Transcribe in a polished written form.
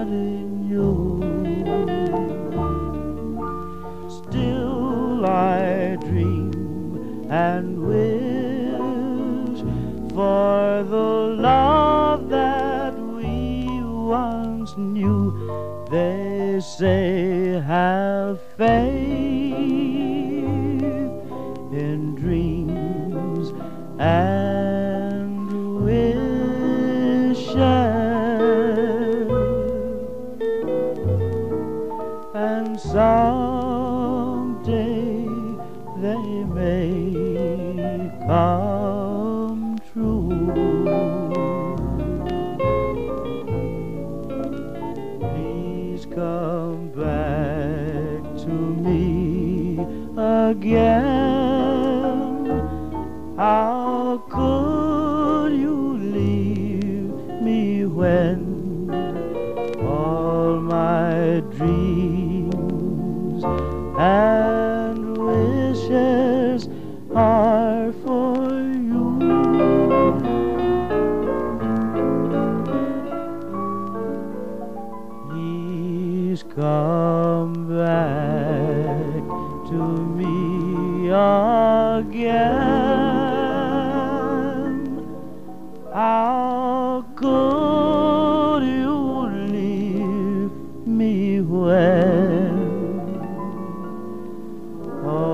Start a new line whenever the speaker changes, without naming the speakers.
in you. Still I dream and wish for the love that we once knew. They say have faith in dreams and wishes, and someday they may come true. Please come back to me again. How could you leave me when all my dreams and wishes are for you? Please come back to me again. How could you leave me when